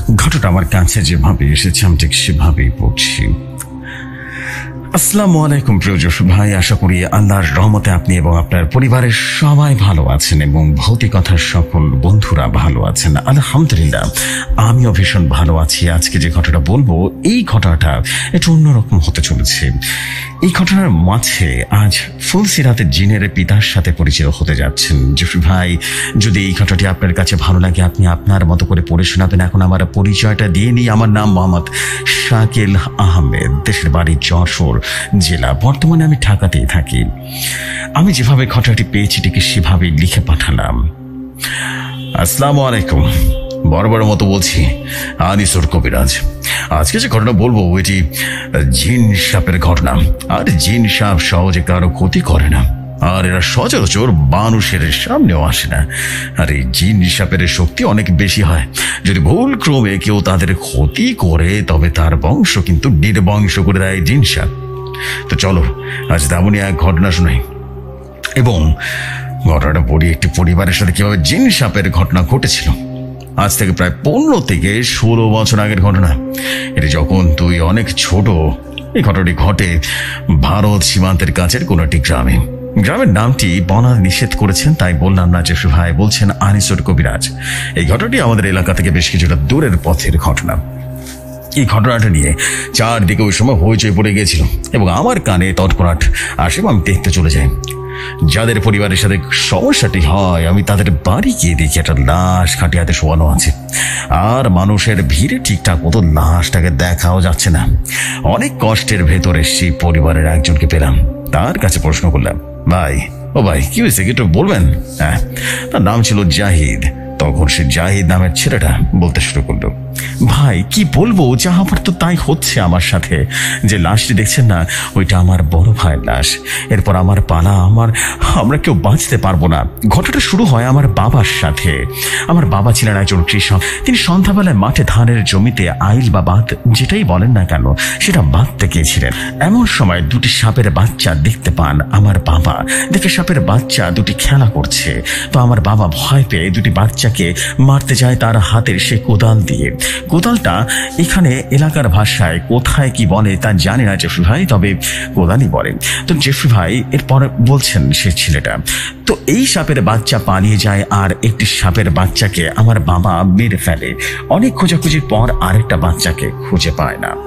ঘটনা আমার কাছে যেভাবে এসেছে আমি ঠিক সেভাবেই পড়ছি। আসসালামু আলাইকুম প্রিয় যশু ভাই, আশা করি আল্লাহর রহমতে আপনি এবং আপনার পরিবারের সবাই ভালো আছেন এবং ভৌতিকতার সকল বন্ধুরা ভালো আছেন। আলহামদুলিল্লাহ আমিও ভীষণ ভালো আছি। আজকে যে ঘটনাটা বলবো এই ঘটনাটা একটু অন্যরকম হতে চলেছে। এই ঘটনার মাঝে আজ ফুলসিরাতে জিনের পিতার সাথে পরিচিত হতে যাচ্ছেন। যশু ভাই, যদি এই ঘটনাটি আপনার কাছে ভালো লাগে আপনি আপনার মতো করে পড়ে শোনাবেন। এখন আমার পরিচয়টা দিয়ে নিই। আমার নাম মোহাম্মদ শাকিল আহমেদ, দেশের বাড়ি যশোর জেলা, বর্তমানে আমি ঢাকাতেই থাকি। আমি যেভাবে ঘটনাটি পেয়েছি ঠিক সেভাবেই লিখে পাঠালাম। আসসালামু আলাইকুম, বরাবর মতো বলছি আনিসুর কবিরাজ। আজকে যে ঘটনা বলবো এটি জিন সাপের ঘটনা। আর জিন সাপ সহজে কারো ক্ষতি করে না, আর এরা সচরাচর মানুষের সামনেও আসে না। আর এই জিন সাপের শক্তি অনেক বেশি হয়। যদি ভুল ক্রমে কেউ তাদের ক্ষতি করে তবে তার বংশ কিন্তু নির্বংশ করে দেয় জিন সাপ। তো চলো আজ তেমনই এক ঘটনা শোনাই এবং ঘটনাটা পড়ি একটি পরিবারের সাথে কিভাবে জিন সাপের ঘটনা ঘটেছিল। আজ থেকে প্রায় 15 থেকে 16 বছর আগের ঘটনা। এটি যখন তুই অনেক ছোট। এই ঘটনাটি ঘটে ভারত সীমান্তের কাছের কোনো একটি গ্রামে। গ্রামের নামটি বলা নিষেধ করেছেন, তাই বললাম না। যশু ভাই বলছেন আনিসুর কবিরাজ। এই ঘটনাটি আমাদের এলাকা থেকে বেশ কিছুটা দূরের পথের ঘটনা। এই ঘটনাটা নিয়ে চারদিকে ওই সময় হইচই পড়ে গিয়েছিল এবং আমার কানে তৎক্ষণাৎ আসে, আমি দেখতে চলে যাই। যাদের পরিবারের সাথে সমস্যাটি হয় আমি তাদের বাড়ি গিয়ে দেখি একটা লাশ খাটিয়াতে শোয়ানো আছে, আর মানুষের ভিড়ে ঠিকঠাক মতো লাশটাকে দেখাও যাচ্ছে না। অনেক কষ্টের ভেতরে সেই পরিবারের একজনকে পেলাম। তার কাছে প্রশ্ন করলাম, ভাই ও ভাই কি হয়েছে, কি একটু বলবেন? হ্যাঁ, তার নাম ছিল জাহিদ। তখন সে জাহিদ নামের ছেলেটা বলতে শুরু করলো, ভাই কি বলবো, যা আমার তো তাই হচ্ছে আমার সাথে। যে লাশটি দেখছেন না, ওইটা আমার বড় ভাইয়ের লাশ। এরপর আমার পালা, আমরা কেউ বাঁচতে পারবো না। ঘটনাটা শুরু হয় আমার বাবার সাথে। আমার বাবা ছিলেন একজন কৃষক। তিনি সন্ধ্যাবেলায় মাঠে ধানের জমিতে আইল বা বাত যেটাই বলেন না কেন সেটা বাঁধতে গিয়েছিলেন। এমন সময় দুটি সাপের বাচ্চা দেখতে পান আমার বাবা। দেখে সাপের বাচ্চা দুটি খেলা করছে। তো আমার বাবা ভয় পেয়ে দুটি বাচ্চাকে মারতে যায় তার হাতের সে কোদাল দিয়ে। কোদালটা এখানে এলাকার ভাষায় কোথায় কি বলে তা জানি না জেফরি ভাই, তবে কোদালই বলে। তো জেফরি ভাই এরপর বলছেন সে ছেলেটা, তো এই সাপের বাচ্চা পালিয়ে যায় আর একটি সাপের বাচ্চাকে আমার বাবা মেরে ফেলে। অনেক খোঁজাখুঁজির পর আরেকটা বাচ্চাকে খুঁজে পায় না।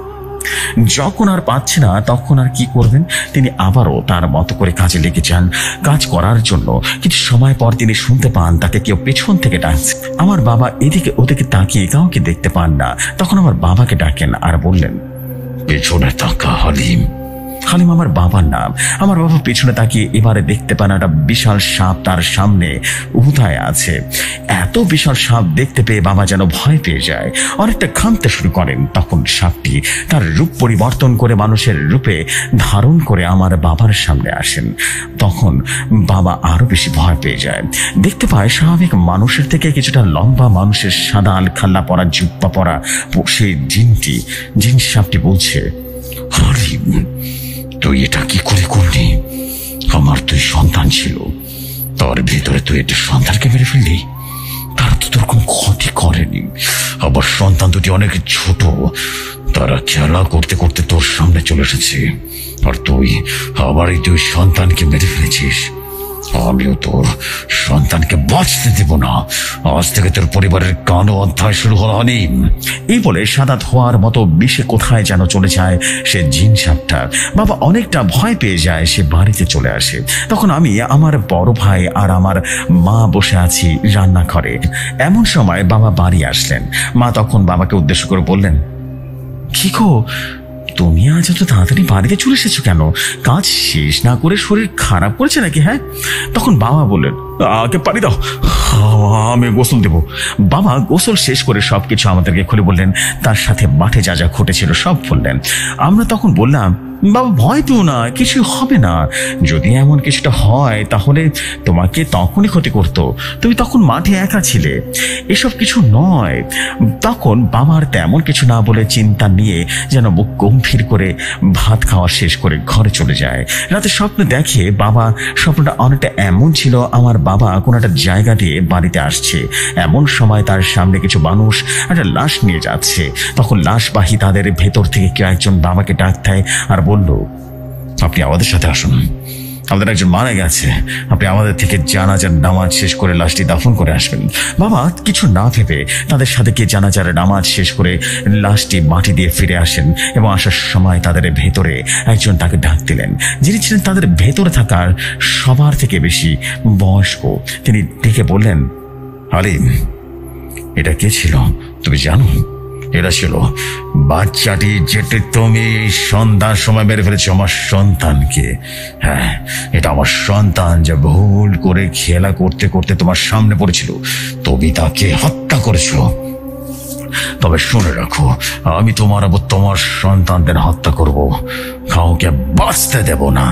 যখন আর পাচ্ছে না তখন আর কি করবেন, তিনি আবারও তার মতো করে কাজে লেগে যান কাজ করার জন্য। কিছু সময় পর তিনি শুনতে পান তাকে কেউ পেছন থেকে ডাকছে। আমার বাবা এদিকে ওদিকে তাকিয়ে কাউকে দেখতে পান না। তখন আমার বাবাকে ডাকেন আর বললেন, পেছনে তাকা হালিম। হালিম আমার বাবার নাম। আমার বাবা পেছনে তাকিয়ে এবারে দেখতে পান একটা বিশাল সাপ তার সামনে উধায় আছে। এত বিশাল সাপ দেখতে পেয়ে বাবা যেন ভয় পেয়ে যায়, অনেকটা ঘামতে শুরু করেন। তখন সাপটি তার রূপ পরিবর্তন করে মানুষের রূপে ধারণ করে আমার বাবার সামনে আসেন। তখন বাবা আরো বেশি ভয় পেয়ে যায়। দেখতে পায় স্বাভাবিক মানুষের থেকে কিছুটা লম্বা, মানুষের সাদা আলখাল্লা পরা, জুব্বা পরা সেই জিন সাপটি বলছে, হালিম তুই এটা কি করে করলি? আমার তুই সন্তান ছিল, তার ভিতরে তুই একটা সন্তানকে মেরে ফেললি। তারা তো তোর কোনো ক্ষতি করেনি। আবার সন্তান দুটি অনেক ছোট, তারা খেলা করতে করতে তোর সামনে চলে এসেছে, আর তুই আবার এই দুই সন্তানকে মেরে ফেলেছিস। আমিও তোর সন্তানকে বাঁচতে দেব না। আজ থেকে তোর পরিবারের কালো অধ্যায় শুরু হলো হালিম। এই বলে সাদা ধোয়ার মতো বিষে কোথায় যেন চলে যায় সে জিন সাপটা। বাবা অনেকটা ভয় পেয়ে যায়, সে বাড়িতে চলে আসে। তখন আমি, আমার বড় ভাই আর আমার মা বসে আছি রান্নাঘরে। এমন সময় বাবা বাড়ি আসলেন। মা তখন বাবাকে উদ্দেশ্য করে বললেন, কি গো তুমি আজ এত তাড়াতাড়ি বাড়িতে চলে এসেছো কেন? কাজ শেষ না করে শরীর খারাপ করেছে নাকি? হ্যাঁ। তখন বাবা বললেন, আগে পানি দাও, আমি গোসল দেব। বাবা গোসল শেষ করে সবকিছু আমাদেরকে খুলে বললেন, তার সাথে মাঠে যা যা ঘটেছিল সব বললেন। আমরা তখন বললাম, বাবা ভয় পেও না, কিছু হবে না। যদি এমন কিছুটা হয় তাহলে তোমাকে তখনই ক্ষতি করতো, তুমি তখন মাঠে একা ছিলে, এসব কিছু নয়। তখন বাবার তেমন কিছু না বলে চিন্তা নিয়ে যেন মুখ গম্ভীর করে ভাত খাওয়া শেষ করে ঘরে চলে যায়। রাতে স্বপ্ন দেখে বাবা, স্বপ্নটা অনেকটা এমন ছিল আমার বাবা কোনো একটা জায়গা দিয়ে বাড়িতে আসছে। এমন সময় তার সামনে কিছু মানুষ একটা লাশ নিয়ে যাচ্ছে। তখন লাশবাহী তাদের ভেতর থেকে কেউ একজন বাবাকে ডাক দেয় আর বলল, আপনি আমাদের সাথে আসুন, আমাদের একজন মারা গেছে, আপনি আমাদের থেকে জানাজার নামাজ শেষ করে লাশটি দাফন করে আসবেন। বাবা কিছু না ভেবে তাদের সাথে গিয়ে জানাজার নামাজ শেষ করে লাশটি মাটি দিয়ে ফিরে আসেন এবং আসার সময় তাদের ভেতরে একজন তাকে ডাক দিলেন, যিনি ছিলেন তাদের ভেতরে থাকার সবার থেকে বেশি বয়স্ক। তিনি ডেকে বললেন, হালিম, এটা কে ছিল তুমি জানো? এরা ছিল বাচ্চাটি যেটি তুমি সন্ধ্যার সময় মেরে ফেলেছো আমার সন্তানকে। হ্যাঁ, এটা আমার সন্তান, যে ভুল করে খেলা করতে করতে তোমার সামনে পড়েছিল, তুমি তাকে হত্যা করেছো। তবে শুনে রাখো, আমি তোমার সন্তানদের হত্যা করব, কাউকে বাঁচতে দেব না।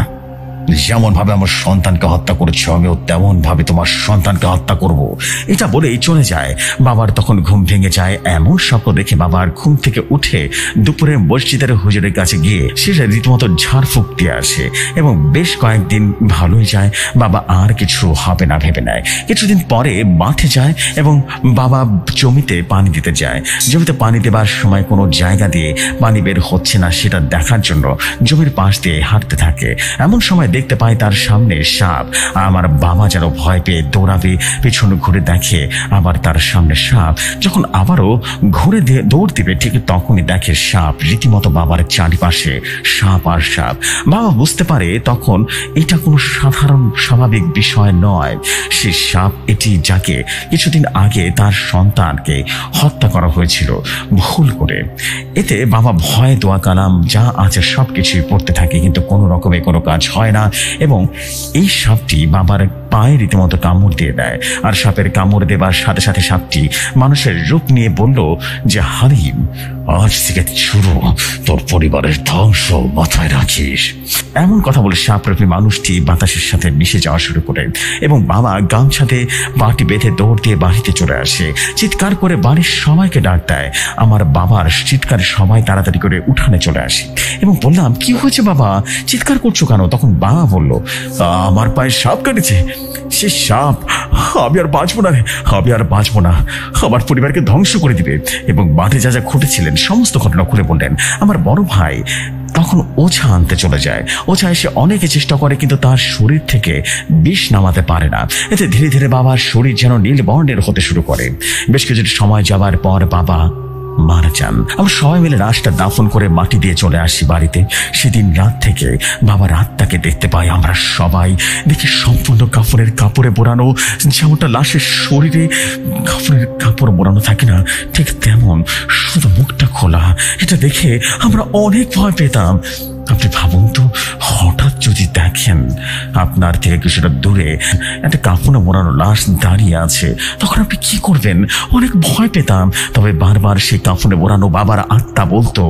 যেমন ভাবে আমার সন্তানকে হত্যা করেছ, আমিও তেমন ভাবে তোমার সন্তানকে হত্যা করব। এটা বলেই চলে যায়। বাবার তখন ঘুম ভেঙে যায়। এমন স্বপ্ন দেখে বাবার ঘুম থেকে উঠে দুপুরে মসজিদের হুজুরের কাছে গিয়ে সে রীতিমতো ঝাড়ফুঁক দিয়ে আসে এবং বেশ কয়েকদিন ভালোই যায়। বাবা আর কিছু হবে না ভেবে নেয়। কিছুদিন পরে মাঠে যায় এবং বাবা জমিতে পানি দিতে যায়। জমিতে পানি দেবার সময় কোনো জায়গা দিয়ে পানি বের হচ্ছে না, সেটা দেখার জন্য জমির পাশ দিয়ে হাঁটতে থাকে। এমন সময় দেখতে পায় তার সামনে সাপ। আমার বাবা যেন ভয় পেয়ে দৌড়াবে, পেছনে ঘুরে দেখে আবার তার সামনে সাপ। যখন আবারও ঘুরে দিয়ে দৌড় দিবে, ঠিক তখনই দেখে সাপ, রীতিমতো বাবার চারিপাশে সাপ আর সাপ। বাবা বুঝতে পারে তখন এটা কোনো সাধারণ স্বাভাবিক বিষয় নয়। সে সাপ এটি, যাকে কিছুদিন আগে তার সন্তানকে হত্যা করা হয়েছিল ভুল করে। এতে বাবা ভয়ে দোয়া কালাম যা আছে সবকিছুই পড়তে থাকে, কিন্তু কোনো রকমে কোনো কাজ হয় না এবং এই সাপটি বাবার পায়ে রীতিমতো কামড় দিয়ে দেয়। আর সাপের কামড় দেবার সাথে সাথে সাপটি মানুষের রূপ নিয়ে বলল যে, হালিম, আজ থেকে শুরু তোর পরিবারের ধ্বংস মাথায় রাখিস। এমন কথা বলে সাপরূপী মানুষটি বাতাসের সাথে মিশে যাওয়া শুরু করে এবং বাবা গামছাতে বাটি বেঁধে দৌড় দিয়ে বাড়িতে চলে আসে। চিৎকার করে বাড়ির সবাইকে ডাক দেয়। আমার বাবার চিৎকারে সবাই তাড়াতাড়ি করে উঠানে চলে আসে এবং বললাম, কি হয়েছে বাবা, চিৎকার করছো কেন? তখন বাবা বলল, আমার পায়ে সাপ কাটেছে। সে সাপ, আমি আর বাঁচবো না রে, আমি আর বাঁচবো না, আমার পরিবারকে ধ্বংস করে দিবে। এবং মাঠে যা যা ঘটেছিলেন সমস্ত ঘটনা খুলে বললেন। আমার বড় ভাই তখন ওঝা আনতে চলে যায়। ওঝা এসে অনেকে চেষ্টা করে, কিন্তু তার শরীর থেকে বিষ নামাতে পারে না। এতে ধীরে ধীরে বাবার শরীর যেন নীল বর্ণের হতে শুরু করে। বেশ কিছু সময় যাবার পর বাবা মারা যান। আমরা সবাই মিলে লাশটা দাফন করে মাটি দিয়ে চলে আসি বাড়িতে। সেদিন রাত থেকে বাবার আত্মাকে দেখতে পাই আমরা সবাই। দেখি সম্পূর্ণ কাপড়ের কাপড়ে মোড়ানো, যেমনটা লাশের শরীরে কাপড়ের কাপড় মোড়ানো থাকে না, ঠিক তেমন, শুধু মুখটা খোলা। এটা দেখে আমরা অনেক ভয় পেতাম। আপনি ভাবুন তো, হঠাৎ যদি দেখেন আপনার থেকে কিছুটা দূরে একটা কাফনে মোড়ানো লাশ দাঁড়িয়ে আছে, তখন আপনি কি করবেন? অনেক ভয় পেতাম। তবে বারবার সেই কাফনে মোড়ানো বাবার আত্মা বলতো,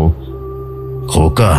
খোকা,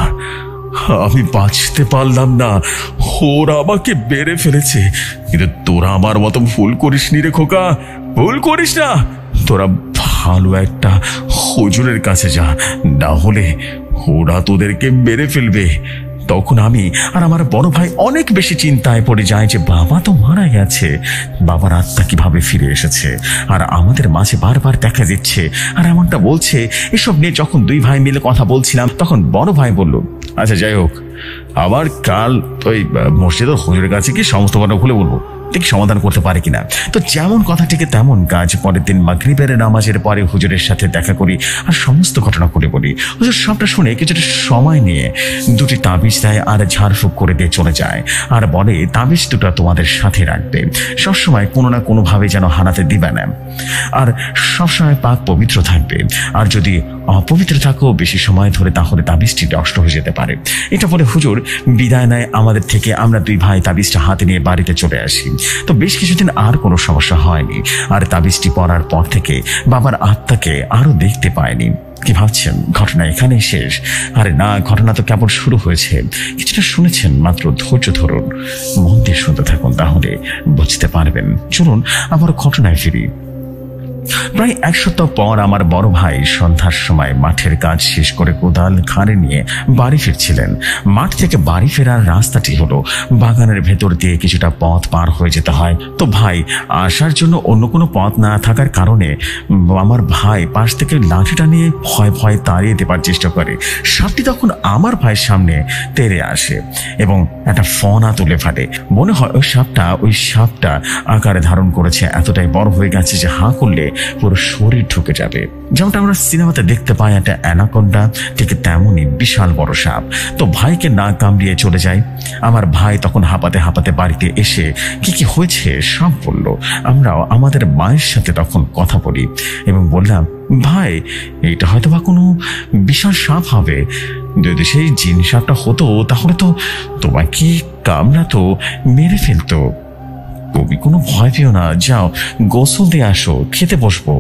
আমি বাঁচতে পারলাম না, ওরা আমাকে মেরে ফেলেছে, কিন্তু তোরা আমার মতো ভুল করিস নি রে খোকা, ভুল করিস না। তোরা ভালো একটা হুজুরের কাছে যা, না হলে ওরা তোদেরকে মেরে ফেলবে। তখন আমি আর আমার বড় ভাই অনেক বেশি চিন্তায় পড়ে যায় যে বাবা তো মারা গেছে, বাবার আত্মা কিভাবে ফিরে এসেছে আর আমাদের মাঝে বারবার দেখা দিচ্ছে আর এমনটা বলছে। এসব নিয়ে যখন দুই ভাই মিলে কথা বলছিলাম, তখন বড় ভাই বলল, আচ্ছা যাই হোক, আবার কাল ওই মসজিদের হুজুরের কাছে কি সমস্ত কথা খুলে বলবো, দেখি সমাধান করতে পারে কিনা। তো যেমন কথা থেকে তেমন কাজ। পরের দিন মাগরিবের নামাজের পরে হুজুরের সাথে দেখা করি আর সমস্ত ঘটনা করে বলি। হুজুর সবটা শুনে কিছুটা সময় নিয়ে দুটি তাবিজ দেয় আর ঝাড়ফুঁক করে দিয়ে চলে যায় আর বলে, তাবিজ দুটো তোমাদের সাথে রাখবে, সবসময় কোনো না কোনোভাবে যেন হারাতে দিবে না, আর সবসময় পাক পবিত্র থাকবে। আর যদি অপবিত্র থাকো বেশি সময় ধরে, তাহলে তাবিজটি নষ্ট হয়ে যেতে পারে। এটা বলে হুজুর বিদায় নেয় আমাদের থেকে। আমরা দুই ভাই তাবিজটা হাতে নিয়ে বাড়িতে চলে আসি। তো বেশ কিছুদিন আর কোনো সমস্যা হয়নি। আর তাবিজটি পড়ার পর থেকে বাবার আত্মাকে আরো দেখতে পায়নি। কি ভাবছেন ঘটনা এখানেই শেষ? আরে না, ঘটনা তো কেবল শুরু হয়েছে। কিছুটা শুনেছেন মাত্র, ধৈর্য ধরুন, মন দিয়ে শুনতে থাকুন, তাহলে বুঝতে পারবেন। চলুন আবার ঘটনায় ফিরি। প্রায় 1 সপ্তাহ পর আমার বড় ভাই সন্ধ্যার সময় মাঠের কাজ শেষ করে কোদাল ঘাড়ে নিয়ে বাড়ি ফিরছিলেন। মাঠ থেকে বাড়ি ফেরার রাস্তাটি হলো বাগানের ভেতর দিয়ে কিছুটা পথ পার হয়ে যেতে হয়। তো ভাই আসার জন্য অন্য কোনো পথ না থাকার কারণে আমার ভাই পাশ থেকে লাঠিটা নিয়ে ভয় ভয় তাড়িয়ে দেবার চেষ্টা করে। সাপটি তখন আমার ভাইয়ের সামনে তেড়ে আসে এবং একটা ফনা তুলে ফাটে। মনে হয় ওই সাপটা আকারে ধারণ করেছে, এতটাই বড় হয়ে গেছে যে হাঁ করলে পুরো শরীর ঢুকে যাবে। যেমনটা আমরা সিনেমাতে দেখতে পাই একটা অ্যানাকোন্ডা, ঠিক তেমনই বিশাল বড় সাপ। তো ভাইকে না কামড়িয়ে চলে যায়। আমার ভাই তখন হাঁপাতে হাঁপাতে বাড়িতে এসে কি কি হয়েছে সব বলল। আমরাও আমাদের মায়ের সাথে তখন কথা বলি এবং বললাম, ভাই এটা হয়তো বা কোনো বিশাল সাপ হবে, যদি সেই জিন সাপটা হতো তাহলে তো তোমাকে কামড়াতো, মেরে ফেলতো। তুমি কোনো ভয় পেও না, যাও গোসল দিয়ে আসো, খেতে বসবো।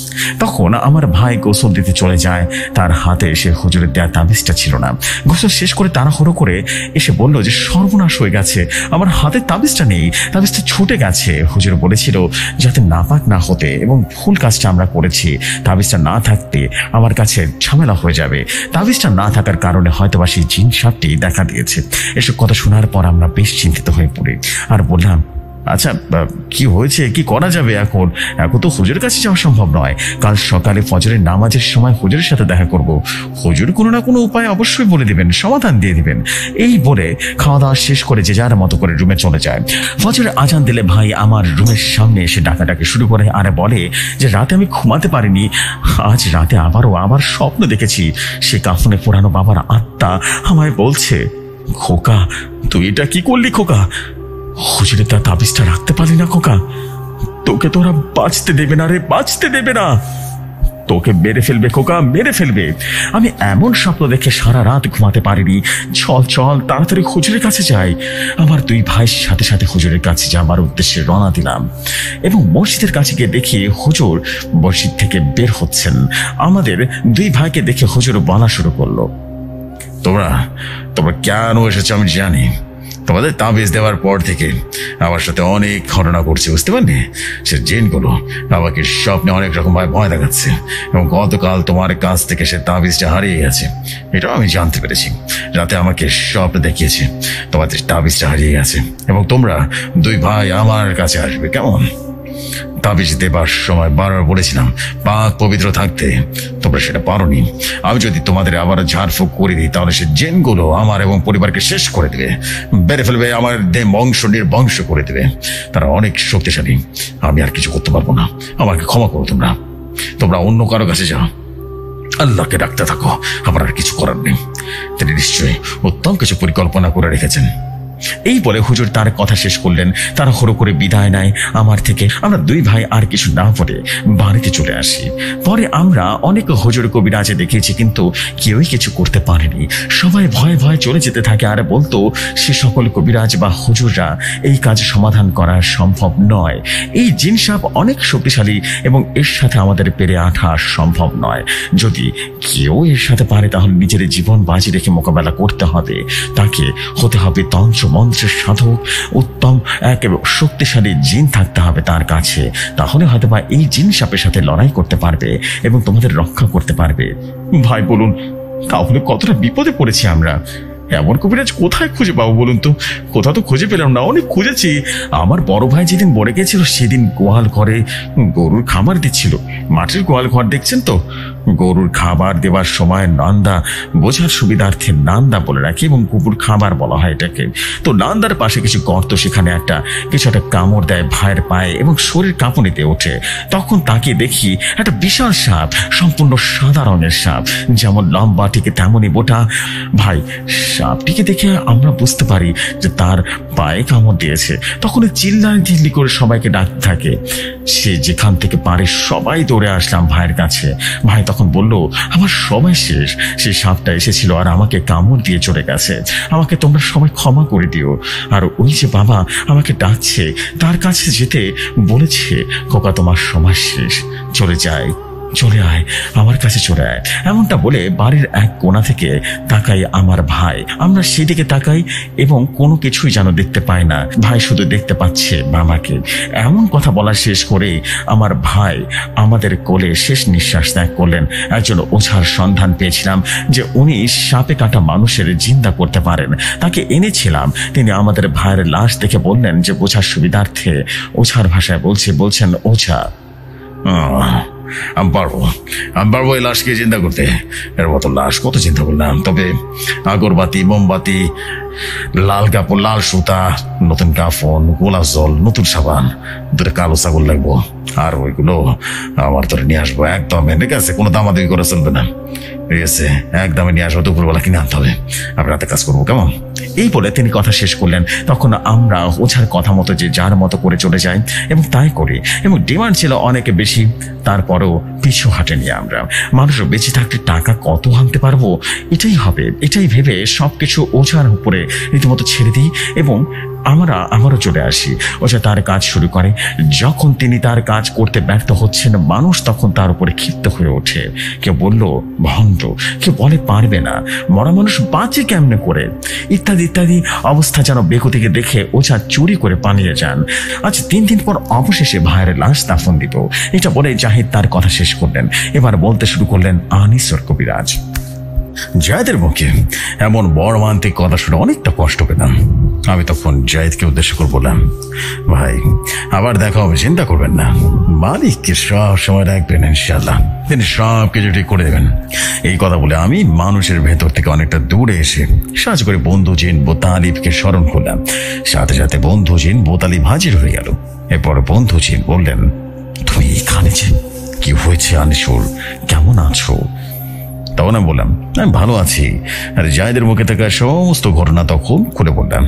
তখন আমার ভাই গোসল দিতে চলে যায়। তার হাতে এসে হুজুরের দেয়া তাবিজটা ছিল না। গোসল শেষ করে তাড়াহুড়ো করে এসে বলল যে সর্বনাশ হয়ে গেছে, আমার হাতে তাবিজটা নেই, তাবিজটা ছুটে গেছে। হুজুর বলেছিল যাতে নাপাক না হতে এবং ভুল কাজটা আমরা করেছি। তাবিজটা না থাকতে আমার কাছে ঝামেলা হয়ে যাবে। তাবিজটা না থাকার কারণে হয়তো বা সেই জিন সাপটি দেখা দিয়েছে। এসব কথা শোনার পর আমরা বেশ চিন্তিত হয়ে পড়ি আর বললাম, আচ্ছা কি হয়েছে, কি করা যাবে? এখন তো হুজুরের কাছে যাওয়া সম্ভব নয়। কাল সকালে ফজরের নামাজের সময় হুজুরের সাথে দেখা করব। হুজুর কোনো না কোনো উপায় অবশ্যই বলে দিবেন, সমাধান দিয়ে দিবেন। এই বলে খাওয়া দাওয়া শেষ করে যে যার মতো করে রুমে চলে যায়। ফজরের আজান দিলে ভাই আমার রুমের সামনে এসে ডাকাডাকি শুরু করে আর বলে যে রাতে আমি ঘুমাতে পারিনি, আজ রাতে আবার স্বপ্ন দেখেছি। সে কাফনে পোড়ানো বাবার আত্মা আমায় বলছে, খোকা তুই এটা কি করলি খোকা? হুজুরের তার তাবিজটা রাখতে পারলি না খোকা, তোকে তোরা বাঁচতে দেবে না রে, বাঁচতে দেবে না, তোকে মেরে ফেলবে খোকা, মেরে ফেলবে। আমি এমন স্বপ্ন দেখে সারা রাত ঘুমাতে পারিনি। চল চল তাড়াতাড়ি হুজুরের কাছে যাই। আমার দুই ভাইয়ের সাথে সাথে হুজুরের কাছে যাবার উদ্দেশ্যে রওনা দিলাম এবং মসজিদের কাছে গিয়ে দেখি হুজুর মসজিদ থেকে বের হচ্ছেন। আমাদের দুই ভাইকে দেখে হুজুর বলা শুরু করলো, তোমরা কেন এসেছো আমি জানি। তোমাদের তাবিজ দেওয়ার পর থেকে আমার সাথে অনেক ঘটনা করছে, বুঝতে পারলে? সে জিনগুলো আমাকে স্বপ্নে অনেক রকম ভাবে ভয় দেখাচ্ছে এবং গতকাল তোমার কাছ থেকে সে তাবিজটা হারিয়ে গেছে, এটাও আমি জানতে পেরেছি। রাতে আমাকে স্বপ্ন দেখিয়েছে তোমাদের তাবিজটা হারিয়ে গেছে এবং তোমরা দুই ভাই আমার কাছে আসবে, কেমন? তাবিজ দেবার সময় বারবার বলেছিলাম পাক পবিত্র থাকতে, তোমরা সেটা পারোনি। আমি যদি তোমাদের আবার ঝাড়ফুঁক করে দিই তাহলে সে জিনগুলো আমার এবং পরিবারকে শেষ করে দেবে, বেড়ে ফেলবে, আমার বংশ নির্বংশ করে দেবে। তারা অনেক শক্তিশালী, আমি আর কিছু করতে পারবো না, আমাকে ক্ষমা করো। তোমরা অন্য কারো কাছে যাও, আল্লাহকে ডাকতে থাকো, আমার আর কিছু করার নেই। তিনি নিশ্চয়ই উত্তম কিছু পরিকল্পনা করে রেখেছেন। এই বলে হুজুর তার কথা শেষ করলেন। তারা হড়ো করে বিদায় নেয় আমার থেকে। আমরা দুই ভাই আর কিছু না বলে বাড়িতে চলে আসি। পরে আমরা অনেক হুজুর কবিরাজে দেখেছি, কিন্তু কেউই কিছু করতে পারেনি। সবাই ভয়ে ভয়ে চলে যেতে থাকে আর বলতো সে সকল কবিরাজ বা হুজুররা এই কাজ সমাধান করা সম্ভব নয়। এই জিন সাপ অনেক শক্তিশালী এবং এর সাথে আমাদের পেরে আঠা সম্ভব নয়। যদি কেউ এর সাথে পারে তাহলে নিজের জীবন বাজি রেখে মোকাবেলা করতে হবে। তাকে হতে হবে তন্ত্র মন্ত্রের সাধক, উত্তম এক শক্তিশালী জিন থাকতে হবে তার কাছে। তাহলে হয়তো বা এই জিন সাপের সাথে লড়াই করতে পারবে এবং তোমাদের রক্ষা করতে পারবে। ভাই বলুন, তাহলে কতটা বিপদে পড়েছি আমরা। এমন কবিরাজ কোথায় খুঁজে পাবো বলুন তো? কোথাও তো খুঁজে পেলাম না। অনেক খুঁজেছি। আমার বড় ভাই যেদিন মরে গেছিল সেদিন গোয়াল ঘরে গরুর খাবার দিচ্ছিল। মাটির গোয়াল ঘর দেখছেন তো, গরুর খাবার দেওয়ার সময় নান্দা, বোঝার সুবিধার্থে নান্দা বলে রাখি এবং কুকুর খাবার বলা হয় এটাকে। তো নান্দার পাশে কিছু গর্ত, সেখানে কিছু একটা কামড় দেয় ভাইয়ের পায়ে এবং শরীর কাঁপুনিতে ওঠে। তখন তাকে দেখি একটা বিশাল সাপ, সম্পূর্ণ সাদা রঙের সাপ, যেমন লম্বা ঠিক তেমনই মোটা। ভাই সাপটিকে দেখে আমরা বুঝতে পারি যে তার পায়ে কামড় দিয়েছে। তখন চিল্লি করে সবাইকে ডাকতে থাকে। সে যেখান থেকে পারে সবাই দৌড়ে আসলাম ভাইয়ের কাছে। ভাই তখন বলল, আমার সবাই শেষ, সেই সাপটা এসেছিল আর আমাকে কামড় দিয়ে চলে গেছে, আমাকে তোমরা সবাই ক্ষমা করে দিও। আর ওই যে বাবা আমাকে ডাকছে, তার কাছে যেতে বলেছে, খোকা তোমার সময় শেষ, চলে যায়। চলে আয়, আমার কাছে চলে আয়। এমনটা বলে বাড়ির এক কোণা থেকে তাকাই আমার ভাই। আমরা সেদিকে তাকাই এবং কোনো কিছুই যেন দেখতে পাই না। ভাই শুধু দেখতে পাচ্ছে মামাকে। এমন কথা বলা শেষ করে আমার ভাই আমাদের কোলে শেষ নিঃশ্বাস ত্যাগ করলেন। একজন ওঝার সন্ধান পেয়েছিলাম যে উনি সাপে কাটা মানুষের জিন্দা করতে পারেন। তাকে এনেছিলাম। তিনি আমাদের ভাইয়ের লাশ দেখে বললেন যে বোঝার সুবিধার্থে ওঝার ভাষায় বলছেন, ওঝা আমি পারবো এই লাশকে চিন্তা করতে। এর মতো লাশ কত চিন্তা করলাম, তবে আগরবাতি, মোমবাতি, লাল কাপড়, লাল সুতা, নতুন কাফন, গোলাপ জল, নতুন সাবান, দুটো কালো ছাগল লাগবো, আর ওইগুলো আমার ধরে নিয়ে আসবো একদম। ঠিক আছে, কোনো দামাদামি করে চলবে না। ঠিক আছে, একদমই নিয়ে আসবো, দুপুরবেলা কিনে আনতে হবে। আমি রাতে কাজ করবো, কেমন? এই বলে তিনি কথা শেষ করলেন। তখন আমরা ওঝার কথা মতো যে যার মতো করে চলে যাই এবং তাই করি। এবং ডিমান্ড ছিল অনেক বেশি, তারপরেও পিছু হাঁটেনি আমরা। মানুষ বেঁচে থাকতে টাকা কত আনতে পারবো, এটাই হবে, এটাই ভেবে সবকিছু ওঝার উপরে রীতিমতো ছেড়ে দিই এবং আমারও চলে আসি। ওঝা তার কাজ শুরু করে। যখন তিনি তার কাজ করতে ব্যর্থ হচ্ছেন, মানুষ তখন তার উপরে ক্ষিপ্ত হয়ে ওঠে। কেউ বলল ভণ্ড, কেউ বলে পারবে না, মরা মানুষ বাঁচে কেমনে করে, ইত্যাদি ইত্যাদি অবস্থা যেন বেগতিকে দেখে ওঝা চুরি করে পালিয়ে যান। আজ 3 দিন পর অবশেষে ভাইয়ের লাশ দাফন দিব। এটা বলে জাহিদ তার কথা শেষ করলেন। এবার বলতে শুরু করলেন আনিসর কবিরাজ। জায়েদের মুখে এমন মর্মান্তিক কথা শুনে অনেকটা কষ্ট পেলাম। আমি তখন জায়েদকে উদ্দেশ্য করে বললাম, ভাই আবার দেখা হবে, চিন্তা করবেন না, মালিককে সব সময় রাখবেন, ইনশাআল্লাহ তিনি সব কিছু ঠিক করে দেবেন। এই কথা বলে আমি মানুষের ভেতর থেকে অনেকটা দূরে এসে সাহায্য করে বন্ধু জিন বোতালিবকে স্মরণ করলাম। সাথে সাথে বন্ধু জিন বোতালিব হাজির হয়ে গেল। এরপর বন্ধু জিন বললেন, তুমি এখানে যে, কি হয়েছে আনিসুর, কেমন আছো? তখন আমি বললাম, আমি ভালো আছি। আর জায়েদের মুখে থাকা সমস্ত ঘটনা তখন খুলে বললাম।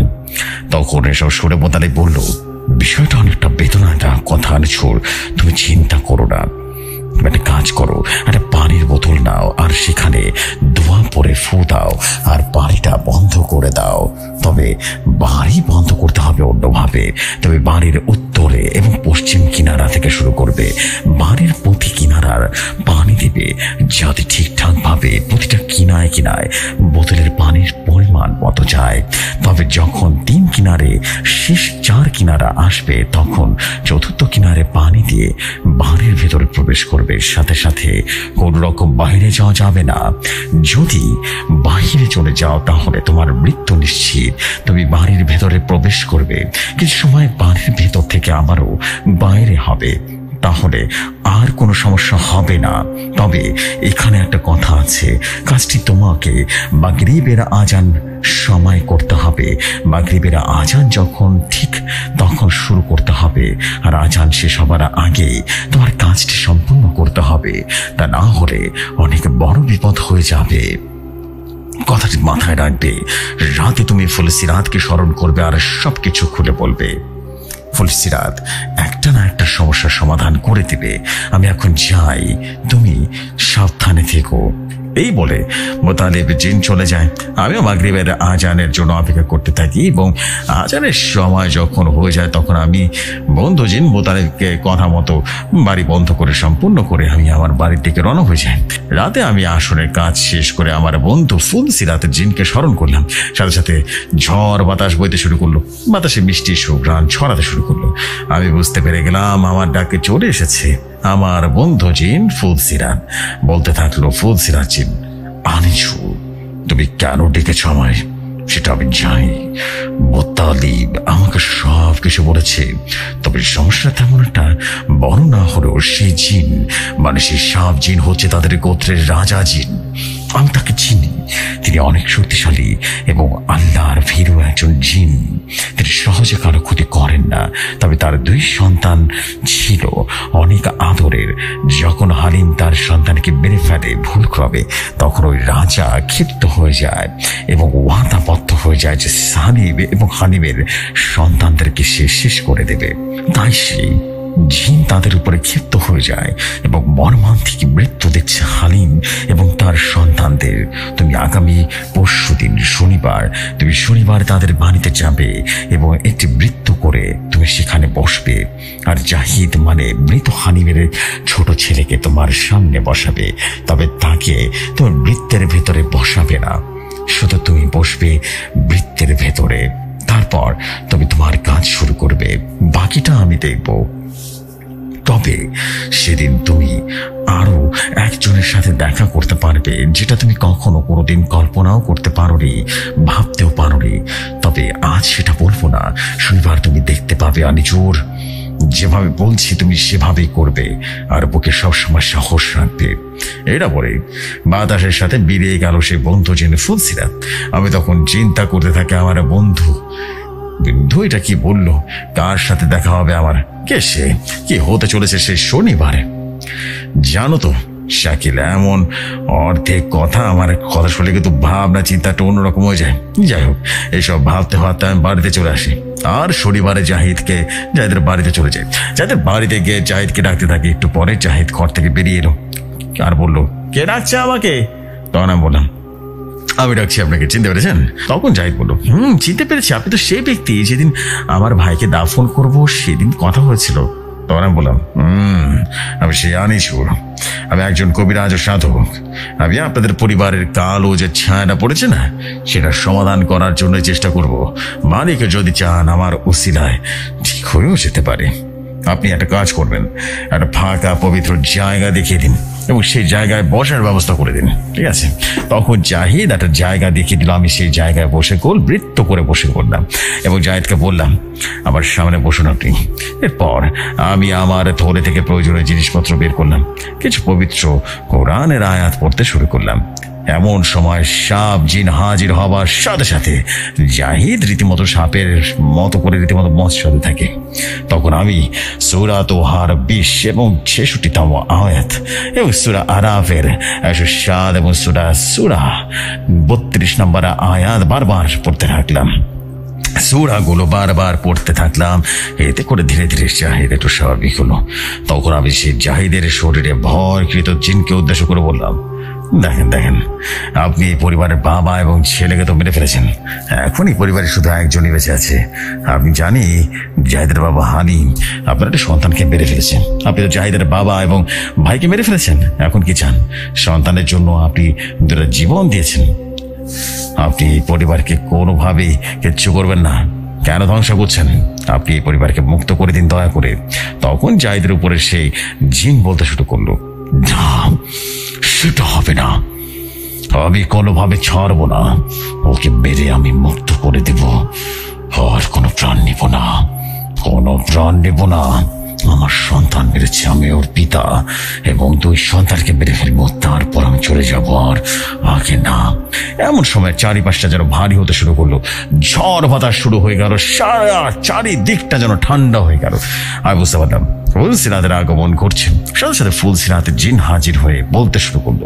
তখন এসব শুনে মোতালিব বলল, বিষয়টা অনেকটা বেদনাটা কথা আনিসুর, তুমি চিন্তা করো না, একটা কাজ করো, একটা পানির বোতল নাও আর সেখানে ধোঁয়া পরে ফু দাও আর বাড়িটা বন্ধ করে দাও। তবে বাড়ি বন্ধ করতে হবে অন্যভাবে। তবে বাড়ির উত্তরে এবং পশ্চিম কিনারা থেকে শুরু করবে। বাড়ির প্রতি কিনারার পানি দিবে যাতে ঠিকঠাক ভাবে প্রতিটা কিনায় কিনায় বোতলের পানির পরিমাণ মতো যায়। তবে যখন 3 কিনারে শেষ 4 কিনারা আসবে, তখন চতুর্থ কিনারে পানি দিয়ে বাড়ির ভেতরে প্রবেশ করবে। সাথে সাথে কোন রকম বাইরে যাওয়া যাবে না। যদি বাইরে চলে যাও তাহলে তোমার মৃত্যু নিশ্চিত। তুমি বাড়ির ভেতরে প্রবেশ করবে, কিছু সময় বাড়ির ভেতর থেকে আবারও বাইরে হবে, তাহলে আর কোনো সমস্যা হবে না। তবে এখানে একটা কথা আছে, কাজটি তোমাকে মাগরিবের আজান সময় করতে হবে। মাগরিবের আজান যখন ঠিক তখন শুরু করতে হবে, আর আজান শেষ হবার আগে তোমার কাজটি সম্পূর্ণ করতে হবে। তা না হলে অনেক বড় বিপদ হয়ে যাবে। কথাটি মাথায় রাখবে। রাতে তুমি ফুলসিরাতকে স্মরণ করবে আর সবকিছু খুলে বলবে। ফুলসিরাত একটা না একটা সমস্যার সমাধান করে দিবে। আমি এখন যাই, তুমি সাবধানে থেকো। এই বলে মোতালিব জিন চলে যায়। আমিও মাগরিবের আজানের জন্য অপেক্ষা করতে থাকি এবং আজানের সময় যখন হয়ে যায় তখন আমি বন্ধু জিন মোতালিবকে কথা মতো বাড়ি বন্ধ করে সম্পূর্ণ করে আমি আমার বাড়ির দিকে রওনা হয়ে যাই। রাতে আমি আসনের কাজ শেষ করে আমার বন্ধু ফুলসিরাতের জিনকে স্মরণ করলাম। সাথে সাথে ঝড় বাতাস বইতে শুরু করলো। বাতাসে মিষ্টি সুঘ্রাণ ছড়াতে শুরু করলো। আমি বুঝতে পেরে গেলাম আমার ডাকে চলে এসেছে আমার বন্ধু জিন ফুলসিরাত। বলতে থাকলো, ফুলসিরাত জিন, আনিসুর তুমি কেন ডেকেছ আমায় সেটা আমি জানি। মোতালিব আমাকে সব কিছু বলেছে। তবে সমস্যা তেমন একটা বড় না হলেও সেই জিন, মানে সেই সাপ জিন হচ্ছে তাদের গোত্রের রাজা জিন। আমি তাকে চিনি। তিনি অনেক শক্তিশালী এবং আল্লাহর ভীরু একজন জিন। তিনি সহজে কারো ক্ষতি করেন না। তবে তার 2 সন্তান ছিল অনেক আদরের। যখন হালিম তার সন্তানকে মেরে ফেলে ভুলক্রমে, তখন ওই রাজা ক্ষিপ্ত হয়ে যায় এবং ওয়াদাবদ্ধ হয়ে যায় যে সালিম এবং হালিমের সন্তানদেরকে সে শেষ করে দেবে। তাই সে জিন তাদের উপরে ক্ষিপ্ত হয়ে যায় এবং মর্মান্তিক মৃত্যু দেখছে হালিম এবং তার সন্তানদের। তুমি আগামী পরশুদিন শনিবার তাদের বাড়িতে যাবে এবং একটি বৃত্ত করে তুমি সেখানে বসবে, আর জাহিদ মানে মৃত হালিমের ছোট ছেলেকে তোমার সামনে বসাবে। তবে তাকে তোমার বৃত্তের ভেতরে বসাবে না, শুধু তুমি বসবে বৃত্তের ভেতরে। তারপর তুমি তোমার কাজ শুরু করবে, বাকিটা আমি দেখব। তবে সেদিন তুমি আরো একজনের সাথে দেখা করতে পারবে, যেটা তুমি কখনো কোনোদিন কল্পনাও করতে পারোনি, ভাবতেও পারোনি। তবে আজ সেটা বলবো না। শনিবার তুমি দেখতে পাবে আনিজুর, যেভাবে বলছি তুমি সেভাবেই করবে, আর বুকে সবসময় সাহস রাখবে। এটা বলে বাতাসের সাথে বেরিয়ে গেল সে বন্ধু জেনে ফুলসিরাত। আমি তখন চিন্তা করতে থাকি, আমার বন্ধু এটা কি বললো? কার সাথে দেখা হবে আমার? কে সে? কি হতে চলেছে সে শনিবারে? জানো তো শাকিল, এমন অর্ধেক কথা আমার কথা শুনলে কিন্তু ভাবনা চিন্তাটা অন্যরকম হয়ে যায়। যাই হোক, এইসব ভাবতে ভাবতে আমি বাড়িতে চলে আসি, আর শনিবারে জাহিদের বাড়িতে চলে যাই। জাহিদের বাড়িতে গিয়ে জাহিদকে ডাকতে থাকি। একটু পরে জাহিদ ঘর থেকে বেরিয়ে এলো আর বললো, কে ডাকছে আমাকে? তখন আমি বললাম, আমি ডাকছি আপনাকে, চিনতে পেরেছেন? তখন জাহিদ বললো, চিনতে পেরেছি, আপনি তো সেই ব্যক্তি যেদিন আমার ভাইকে দাফন করব সেদিন কথা হয়েছিল। তখন আমি বললাম, আমি সেই আনিসুর, আমি একজন কবিরাজ ও সাধক। আমি আপনাদের পরিবারের কালো যে ছায়াটা পড়েছে না, সেটার সমাধান করার জন্য চেষ্টা করব। মালিক যদি চান আমার উসিলায় ঠিক হয়েও যেতে পারে। আপনি একটা কাজ করবেন, একটা ফাঁকা পবিত্র জায়গা দেখিয়ে দিন এবং সেই জায়গায় বসার ব্যবস্থা করে দিন, ঠিক আছে? তখন জাহিদ একটা জায়গা দেখিয়ে দিল। আমি সেই জায়গায় বসে গোল বৃত্ত করে বসে পড়লাম এবং জাহিদকে বললাম, আমার সামনে বসুন আপনি। এরপর আমি আমার থলে থেকে প্রয়োজনীয় জিনিসপত্র বের করলাম, কিছু পবিত্র কোরআনের আয়াত পড়তে শুরু করলাম। এমন সময় সাপ জিন হাজির হবার সাথে সাথে জাহিদ রীতিমতো সাপের মতো করে রীতিমতো মৎস্যতে থাকে। তখন আমি সূরা তোহার 20 এবং 66তম আয়াত এবং সূরা আরাফের 107 এবং সূরা 32 নম্বর আয়াত বারবার পড়তে থাকলাম। সূরাগুলো বারবার পড়তে থাকলাম। এতে করে ধীরে ধীরে জাহিদ একটু স্বাভাবিক হলো। তখন আমি সেই জাহিদের শরীরে ভয়কৃত জিনকে উদ্দেশ্য করে বললাম, দেখেন, আপনি পরিবারের বাবা এবং ছেলেকে তো মেরে ফেলেছেন। এখন এই পরিবারে শুধু একজনই বেঁচে আছে। আমি জানি জাহিদের বাবা হালিম আপনার একটা সন্তানকে মেরে ফেলেছেন। আপনি তো জাহিদের বাবা এবং ভাইকে মেরে ফেলেছেন। এখন কি চান? সন্তানের জন্য আপনি দুটো জীবন দিয়েছেন। আপনি এই পরিবারকে কোনোভাবেই কিচ্ছু করবেন না। কেন ধ্বংস করছেন? আপনি এই পরিবারকে মুক্ত করে দিন দয়া করে। তখন জাহিদের উপরে সেই জিন বলতে শুরু করলো, না, সেটা হবে না, আমি কোনোভাবে ছাড়বো না। ওকে মেরে আমি মুক্ত করে দেব, আর কোনো প্রাণ নিব না। আমার সন্তান মেরেছে, আমি ওর পিতা, এবং 2 সন্তানকে মেরে ফেলবো, তারপর আমি চলে যাব, আর আগে না। এমন সময় চারিপাশটা যেন ভারী হতে শুরু করলো, ঝড় বাতাস শুরু হয়ে গেল, চারিদিকটা যেন ঠান্ডা হয়ে গেল। আমি বুঝতে পারলাম ফুলসিরাতের আগমন ঘটছে। সাথে সাথে ফুলসিরাতের জিন হাজির হয়ে বলতে শুরু করলো,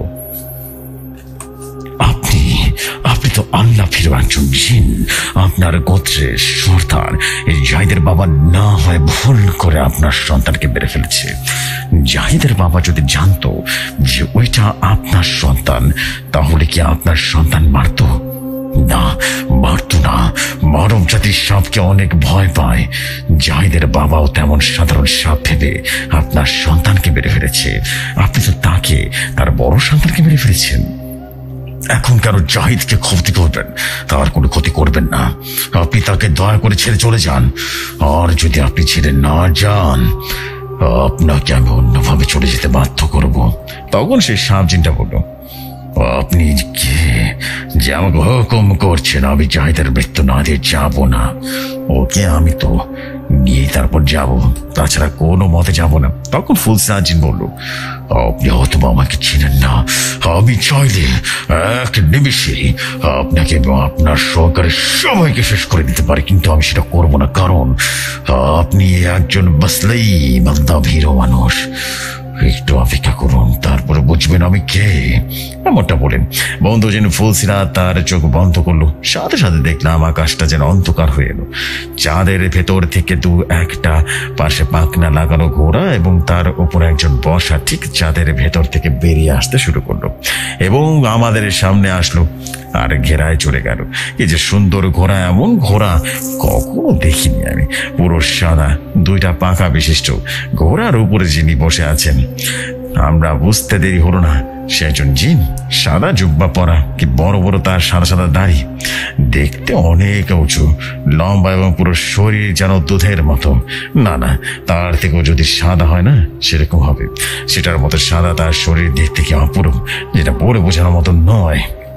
আপনি তো আল্লাহ ফিরো একজন জিন। আপনার গোত্রের সর্দার এই জাহিদের বাবা না হয় ভুল করে আপনার সন্তানকে মেরে ফেলেছে। জাহিদের বাবা যদি জানতো যে ওইটা আপনার সন্তান, তাহলে কি আপনার সন্তান মারতো? না, মারতো না। মানব জাতির সাপকে অনেক ভয় পায়। জাহিদের বাবাও তেমন সাধারণ সাপ ভেবে আপনার সন্তানকে মেরে ফেলেছে। আপনি তো তার বড় সন্তানকে মেরে ফেলেছেন। এখন কারো জাহিদকে ক্ষতি করবেন, তার কোনো ক্ষতি করবেন না। আপনি তাকে দয়া করে ছেড়ে চলে যান, আর যদি আপনি ছেড়ে না যান, আপনাকে আমি অন্যভাবে চলে যেতে বাধ্য করব। তখন সেই সাপ জিনটা বলল, আপনি কে যে আমাকে হুকুম করছেন? আমি জাহিদের মৃত্যু না দিয়ে যাব না। ওকে আমি তো নিয়ে তারপর যাব, তাছাড়া কোনো মতে যাব না। তখন ফুলসিরাত জিন বলল, আপনি হয়তো আমাকে চিনেন না। আমি চাইলে এক নিমিষে আপনাকে এবং আপনার সহকারের সবাইকে শেষ করে দিতে পারি, কিন্তু আমি সেটা করবো না, কারণ আপনি একজন মুসলিম আল্লাহ ভীরু মানুষ। একটু অপেক্ষা করুন, তারপরে বুঝবেন আমি কে। এমনটা বলেন বন্ধু যেন ফুলসিরাত তার চোখ বন্ধ করলো। সাথে সাথে দেখলাম আকাশটা যেন অন্ধকার হয়ে এলো। চাঁদের ভেতর থেকে দু একটা পাশে পাখনা লাগানো ঘোড়া এবং তার উপর একজন বসা ঠিক চাঁদের ভেতর থেকে বেরিয়ে আসতে শুরু করলো এবং আমাদের সামনে আসলো আর ঘেরায় চলে গেল। এই যে সুন্দর ঘোড়া, এমন ঘোড়া কখনো দেখিনি আমি। পুরো সাদা, দুইটা পাখা বিশিষ্ট। ঘোড়ার উপরে যিনি বসে আছেন, আমরা বুঝতে দেরি হলো না সে একজন জিন। সাদা জুব্বা পরা, কি বড় বড় তার সাদা সাদা দাড়ি, দেখতে অনেক উঁচু, লম্বা এবং পুরো শরীর যেন দুধের মতো। না না, তার থেকেও যদি সাদা হয় না সেরকম হবে। সেটার মতো সাদা তার শরীর দেখতে কি অপরূপ, যেটা বলে বোঝানোর মতো নয়।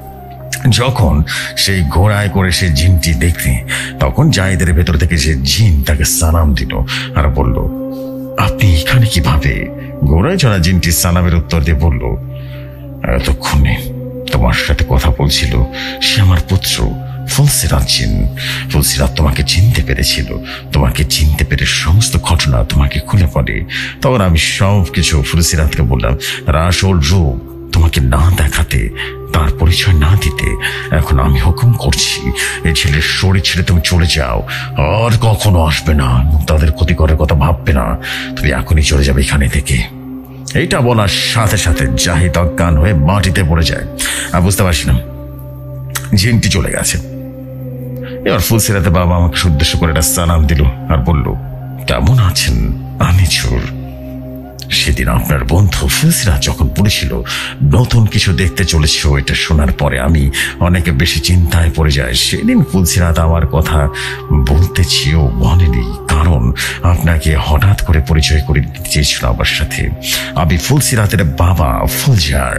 যখন সেই ঘোড়ায় করে সে জিনটি দেখতে, তখন জাহিদের ভেতর থেকে সে জিন তাকে সালাম দিল আর বলল, আপনি এখানে কিভাবে? ঘোড়ায় চড়া জিনটি সালামের উত্তর দিয়ে বলল, এতক্ষণে তোমার সাথে কথা বলছিল সে আমার পুত্র ফুলসিরাত জিন। ফুলসিরাত তোমাকে চিনতে পেরেছিল, তোমাকে চিনতে পেরে সমস্ত ঘটনা তোমাকে খুলে পড়ে। তখন আমি সব কিছু ফুলসিরাতকে বললাম, আসল রূপ তোমাকে না দেখাতে, তার পরিচয় না দিতে। এখন আমি হুকুম করছি, এই ছেলের শরীর ছেড়ে তুমি চলে যাও, আর কখনো আসবে না। তাদের ক্ষতি করার কথা ভাববে না, তুমি এখনই চলে যাবে এখানে থেকে। এইটা বলার সাথে সাথে জাহিদ অজ্ঞান হয়ে মাটিতে পড়ে যায়। আমি বুঝতে পারছিলাম জিনটি চলে গেছে। এবার ফুলসিরাতের বাবা আমাকে উদ্দেশ্য করে একটা সালাম দিল আর বলল, কেমন আছেন আনিছুর? সেদিন আপনার বন্ধু ফুলসিরাত যখন বলেছিল নতুন কিছু দেখতে চলেছে, এটা শোনার পরে আমি অনেক বেশি চিন্তায় পড়ে যাই। সেদিন ফুলসিরাত আমার কথা বলতে চেয়েও বলেনি, কারণ আপনাকে হঠাৎ করে পরিচয় করে দিতে চেয়েছিল আমার সাথে। আমি ফুলসিরাতের বাবা ফুলজার।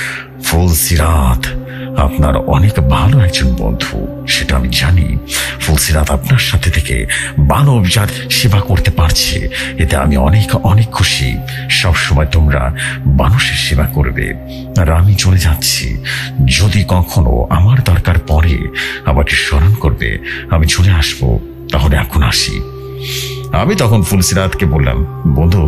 ফুলসিরাত আপনার অনেক ভালো একজন বন্ধু, সেটা আমি জানি। ফুলসিরাত আপনার সাথে থেকে মানব জাত সেবা করতে পারছে, এতে আমি অনেক অনেক খুশি। সবসময় তোমরা মানুষের সেবা করবে। আর আমি চলে যাচ্ছি, যদি কখনো আমার দরকার পড়ে আমাকে স্মরণ করবে, আমি চলে আসবো। তাহলে এখন আসি। আমি তখন ফুলসিরাতকে বললাম, বন্ধু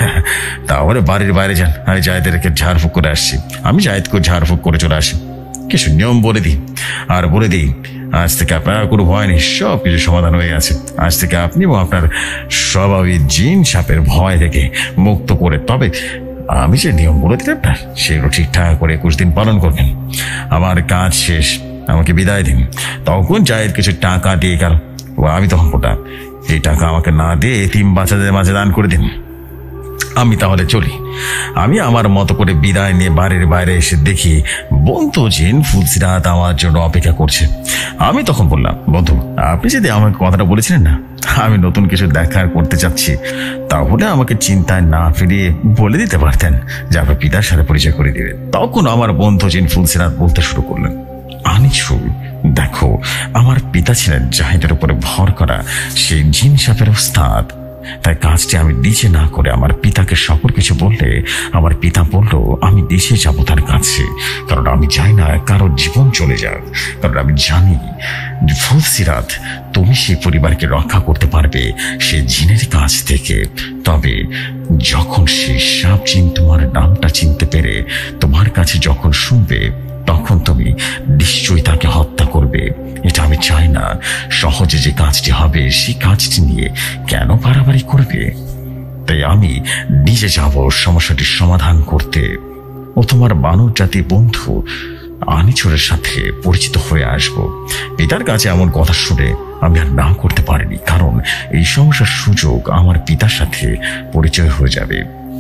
তাহলে বাড়ির বাইরে যান, আমি জাহিদেরকে ঝাড়ফুঁক করে আসছি। আমি জাহিদকে ঝাড়ফুঁক করে চলে আসি। কিছু নিয়ম বলে দিই আর বলে দিই, আজ থেকে আপনার কোনো ভয় নেই, সব কিছু সমাধান হয়ে গেছে। আজ থেকে আপনি এবং আপনার স্বাভাবিক জিন সাপের ভয় থেকে মুক্ত করে, তবে আমি যে নিয়ম বলে দিলাম না সেগুলো ঠিকঠাক করে 21 দিন পালন করবেন। আমার কাজ শেষ, আমাকে বিদায় দিন। তখন জাহিদ কিছু টাকা দিয়ে গেল। আমি তখন বললাম, এই টাকা আমাকে না দিয়ে এতিম বাচ্চাদের মাঝে দান করে দিন। আমি তাহলে চলি। আমি আমার মতো করে বিদায় নিয়ে বাড়ির বাইরে এসে দেখি বন্ধু জিন ফুলসিরাত আমার জন্য অপেক্ষা করছে। আমি তখন বললাম, বন্ধু আপনি যদি আমাকে কথাটা বলেছিলেন না আমি নতুন কিছু দেখার করতে চাচ্ছি, তাহলে আমাকে চিন্তায় না ফিরিয়ে বলে দিতে পারতেন যে আপনার পিতার সাথে পরিচয় করে দিবে। তখন আমার বন্ধু জিন ফুলসিরাত বলতে শুরু করলেন, আনিছুর দেখো, আমার পিতা ছিলেন জাহিদের উপরে ভর করা সেই জিন সাপের ওস্তাদ। তাই কাজটি আমি নিজে না করে আমার পিতাকে সকল কিছু বললে আমার পিতা বলল আমি দেশে যাব তার কাছে, কারণ আমি চাই না কারোর জীবন চলে যাক। কারণ আমি জানি ফুলসিরাত তুমি সেই পরিবারকে রক্ষা করতে পারবে সেই জিনের কাছ থেকে। তবে যখন সেই সাপ জিন তোমার নামটা চিনতে পেরে তোমার কাছে যখন শুনবে, তখন তুমি নিশ্চয়ই তাকে হত্যা করবে। এটা আমি চাই না। সহজে যে কাজটি হবে সেই কাজটি নিয়ে কেন বাড়াবাড়ি করবে? তাই আমি নিজে যাব সমস্যাটির সমাধান করতে। ও তোমার মানব জাতি বন্ধু আনিছুরের সাথে পরিচিত হয়ে আসব। পিতার কাছে এমন কথা শুনে আমি আর না করতে পারিনি, কারণ এই সমস্যার সুযোগ আমার পিতার সাথে পরিচয় হয়ে যাবে।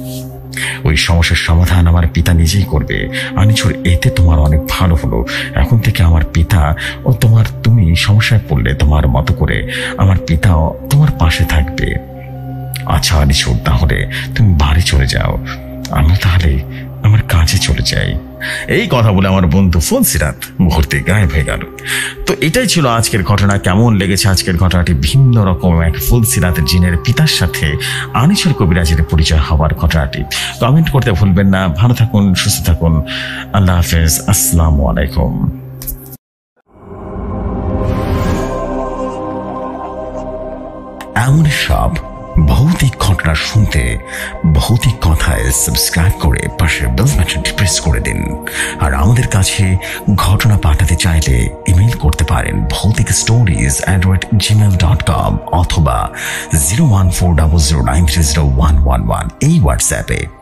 ওই সমস্যার সমাধান আমার পিতা নিজেই করবে। আনিছুর এতে তোমার অনেক ভালো হলো। এখন থেকে আমার পিতা ও তুমি সমস্যায় পড়লে তোমার মতো করে আমার পিতাও তোমার পাশে থাকবে। আচ্ছা আনিছুর, তাহলে তুমি বাড়ি চলে যাও, আমি তাহলে আমার কাজে চলে যাই। এই কথা বলে আমার বন্ধু ফুলসিরাত মুহূর্তে গায়েব হয়ে গেল। তো এটাই ছিল আজকের ঘটনা। কেমন লেগেছে আজকের ঘটনাটি? ভিন্ন রকম এক ফুলসিরাত জিনের পিতার সাথে আনিছুর কবিরাজের পরিচয় হওয়ার ঘটনাটি কমেন্ট করতে ভুলবেন না। ভালো থাকুন, সুস্থ থাকুন। আল্লাহ হাফেজ, আসসালামু আলাইকুম। এমন সব ভৌতিক ঘটনা শুনতে ভৌতিক কথায় সাবস্ক্রাইব করে পাশের বেল বাটনটি প্রেস করে দিন। আর আমাদের কাছে ঘটনা পাঠাতে চাইলে ইমেল করতে পারেন bhautikstories@gmail.com অথবা 01400930111 এই হোয়াটসঅ্যাপে।